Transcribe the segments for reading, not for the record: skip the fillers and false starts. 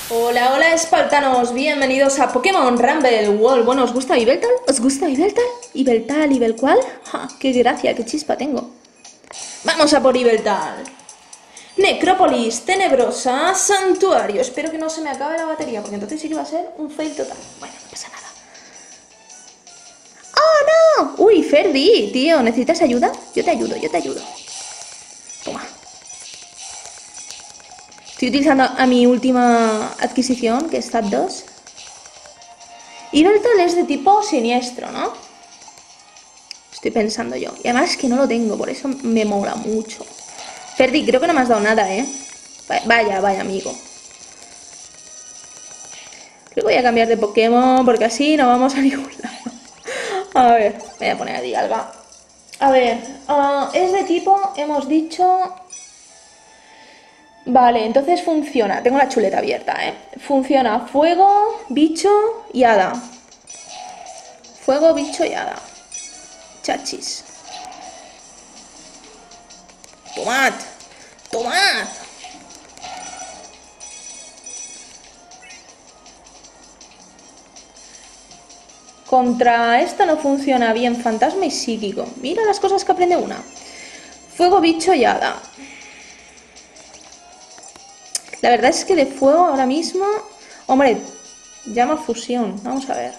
Hola, hola espartanos, bienvenidos a Pokémon Rumble World. Bueno, ¿os gusta Yveltal? ¿Os gusta Yveltal? ¿Yveltal, Yvelcual? ¡Ja! ¡Qué gracia, qué chispa tengo! ¡Vamos a por Yveltal! Necrópolis, tenebrosa, santuario. Espero que no se me acabe la batería, porque entonces sí que va a ser un fail total. Bueno, no pasa nada. ¡Oh, no! ¡Uy, Ferdi, tío! ¿Necesitas ayuda? Yo te ayudo, yo te ayudo. Toma. Estoy utilizando a mi última adquisición, que es Zapdos. Yveltal es de tipo siniestro, ¿no? Estoy pensando yo. Y además es que no lo tengo, por eso me mola mucho. Ferdi, creo que no me has dado nada, ¿eh? Vaya, vaya, amigo. Creo que voy a cambiar de Pokémon, porque así no vamos a ningún lado. A ver, me voy a poner a Dialga. A ver, es de tipo, hemos dicho... Vale, entonces funciona. Tengo la chuleta abierta, ¿eh? Funciona fuego, bicho y hada. Fuego, bicho y hada. Chachis. Tomad. Tomad. Contra esta no funciona bien fantasma y psíquico. Mira las cosas que aprende una. Fuego, bicho y hada. La verdad es que de fuego ahora mismo... Hombre, llama fusión. Vamos a ver.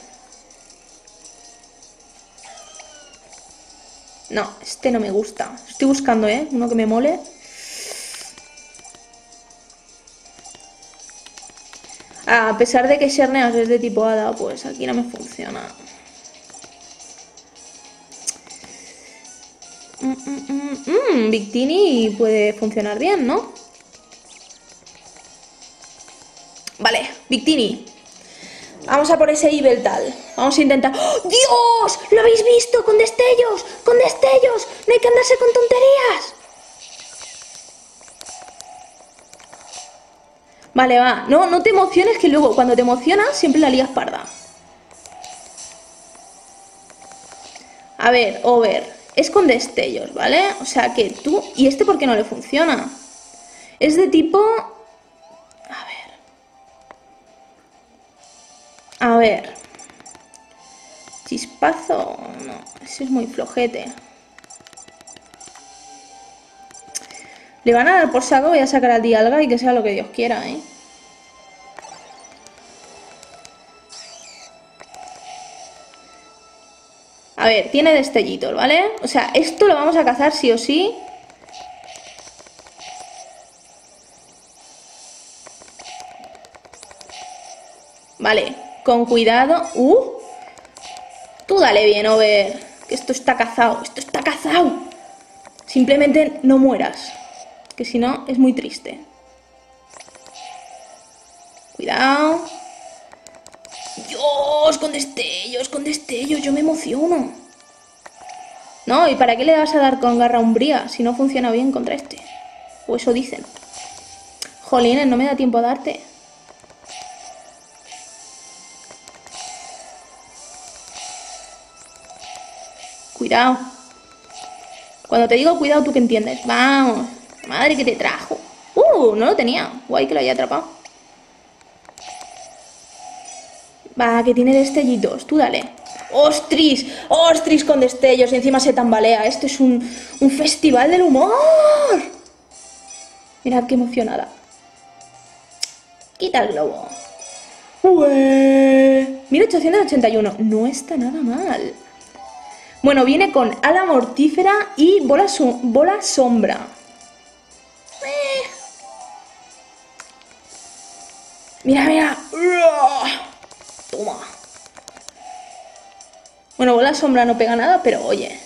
No, este no me gusta. Estoy buscando, uno que me mole. A pesar de que Xerneas es de tipo hada, pues aquí no me funciona. Victini puede funcionar bien, ¿no? Vale, Victini. Vamos a por ese Yveltal. Vamos a intentar... ¡Oh, Dios! ¿Lo habéis visto? ¡Con destellos! ¡Con destellos! ¡No hay que andarse con tonterías! Vale, va. No te emociones, que luego cuando te emocionas siempre la lías parda. A ver, Over. Es con destellos, ¿vale? O sea que tú... ¿Y este por qué no le funciona? Es de tipo... A ver. Chispazo... No, ese es muy flojete. Le van a dar por saco, voy a sacar al Dialga y que sea lo que Dios quiera, ¿eh? A ver, tiene destellitos, ¿vale? O sea, esto lo vamos a cazar sí o sí. Vale, con cuidado. Tú dale bien, Over. Que esto está cazado, esto está cazado. Simplemente no mueras. Que si no, es muy triste. Cuidado. Dios, con destellos, yo me emociono. No, ¿y para qué le vas a dar con garra umbría si no funciona bien contra este? O eso dicen. Jolines, no me da tiempo a darte. Cuidado. Cuando te digo cuidado, ¿tú qué entiendes? Vamos. Madre que te trajo. No lo tenía. Guay que lo haya atrapado. Va, que tiene destellitos. Tú dale. ¡Ostris! ¡Ostris con destellos! Y encima se tambalea. Esto es un festival del humor. Mirad qué emocionada. Quita el globo. ¡Ué! 1881. No está nada mal. Bueno, viene con ala mortífera y bola sombra. Mira, mira. Toma. Bueno, bola sombra no pega nada, pero oye.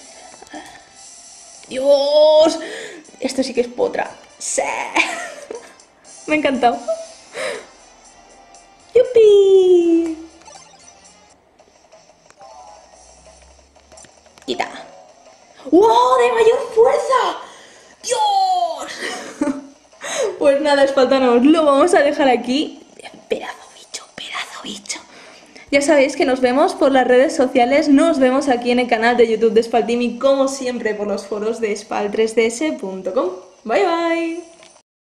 Dios. Esto sí que es potra. ¡Sí! Me ha encantado. ¡Yupi! Quita. ¡Wow! ¡De mayor fuerza! ¡Dios! Pues nada, espartanos, lo vamos a dejar aquí. Pedazo bicho. Ya sabéis que nos vemos por las redes sociales, nos vemos aquí en el canal de YouTube de Spaltimi, como siempre por los foros de spal3ds.com. Bye bye.